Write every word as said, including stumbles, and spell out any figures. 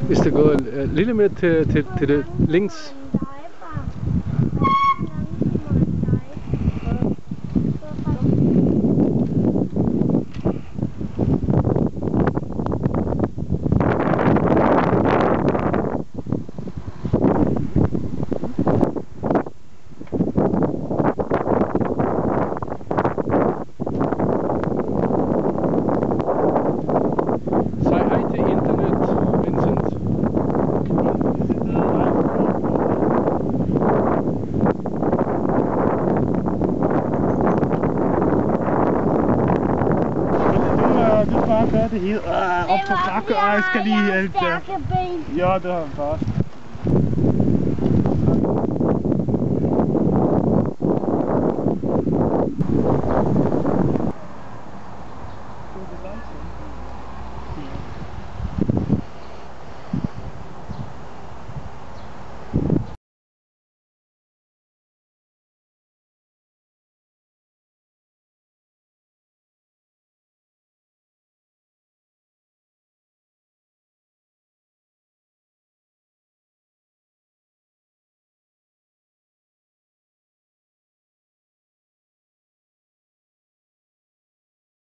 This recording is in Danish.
Hvis det går uh, lidt mere til, til, til det links. Hvad det hedder? Ah, op på bakke, og jeg skal lige hjælpe jer. Ja, det har han fast. Det er langsomt.